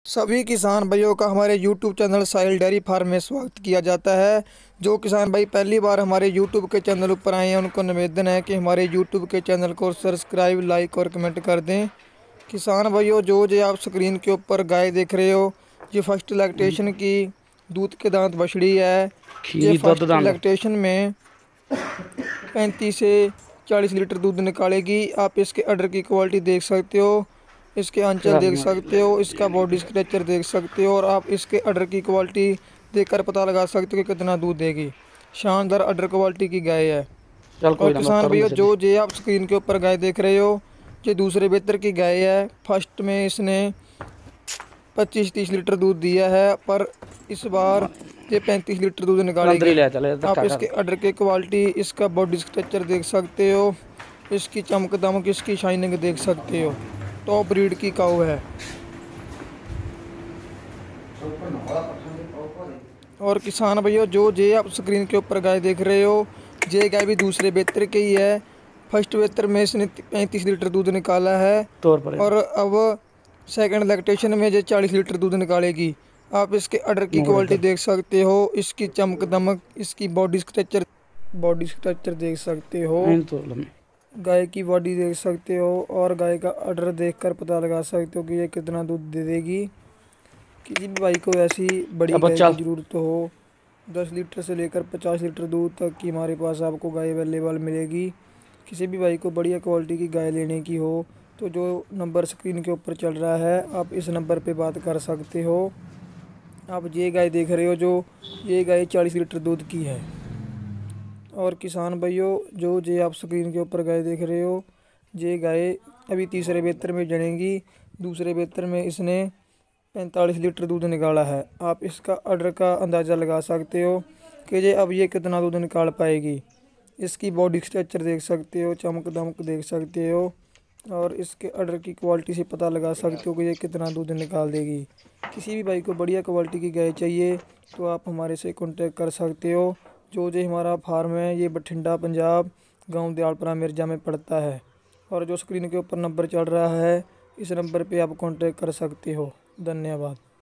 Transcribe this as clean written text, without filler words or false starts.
सभी किसान भाइयों का हमारे YouTube channel Sahil dairy farm में स्वागत किया जाता है। जो किसान भाई पहली बार हमारे YouTube के चैनल पर आए हैं उनको निवेदन है कि हमारे YouTube के चैनल को सब्सक्राइब, लाइक और कमेंट कर दें। किसान भाइयों, जो आप स्क्रीन के ऊपर गाय देख रहे हो, ये फर्स्ट लैक्टेशन की दूध के दांत बछड़ी है। ये फर्स्ट लैक्टेशन में 35 से 40 लीटर दूध निकालेगी। आप इसके अडर की क्वालिटी देख सकते हो, इसके आंचल देख सकते हो, इसका बॉडी स्ट्रक्चर देख सकते हो और आप इसके अडर की क्वालिटी देखकर पता लगा सकते हो कि कितना दूध देगी। शानदार अडर क्वालिटी की गाय है। और किसान भैया, जो आप स्क्रीन के ऊपर गाय देख रहे हो, ये दूसरे बेहतर की गाय है। फर्स्ट में इसने 25-30 लीटर दूध दिया है, पर इस बार ये 35 लीटर दूध निकालेगी। आप इसके अडर की क्वालिटी, इसका बॉडी स्ट्रक्चर देख सकते हो, इसकी चमक दमक, इसकी शाइनिंग देख सकते हो। टॉप ब्रीड की काऊ है। और किसान भैया, जो आप स्क्रीन के ऊपर गाय देख रहे हो, ये गाय भी दूसरे बेहतर की ही है। फर्स्ट बेहतर में इसने 35 लीटर दूध निकाला है और अब सेकंड लैक्टेशन में ये 40 लीटर दूध निकालेगी। आप इसके अडर की क्वालिटी देख सकते हो, इसकी चमक दमक, इसकी बॉडी स्ट्रक्चर देख सकते हो, गाय की बॉडी देख सकते हो और गाय का अडर देखकर पता लगा सकते हो कि ये कितना दूध दे देगी। किसी भी भाई को ऐसी बड़ी गाय की ज़रूरत हो, 10 लीटर से लेकर 50 लीटर दूध तक की हमारे पास आपको गाय अवेलेबल मिलेगी। किसी भी भाई को बढ़िया क्वालिटी की गाय लेने की हो तो जो नंबर स्क्रीन के ऊपर चल रहा है, आप इस नंबर पे बात कर सकते हो। आप ये गाय देख रहे हो, ये गाय 40 लीटर दूध की है। और किसान भाइयों, जो आप स्क्रीन के ऊपर गाय देख रहे हो, ये गाय अभी तीसरे बेहतर में जनेगी। दूसरे बेहतर में इसने 45 लीटर दूध निकाला है। आप इसका अडर का अंदाज़ा लगा सकते हो कि ये कितना दूध निकाल पाएगी। इसकी बॉडी स्ट्रक्चर देख सकते हो, चमक दमक देख सकते हो और इसके अडर की क्वालिटी से पता लगा सकते हो कि ये कितना दूध निकाल देगी। किसी भी भाई को बढ़िया क्वालिटी की गाय चाहिए तो आप हमारे से कॉन्टेक्ट कर सकते हो। जो हमारा फार्म है, ये बठिंडा पंजाब, गांव दयालपुरा मिर्जा में पड़ता है। और जो स्क्रीन के ऊपर नंबर चल रहा है, इस नंबर पे आप कॉन्टेक्ट कर सकते हो। धन्यवाद।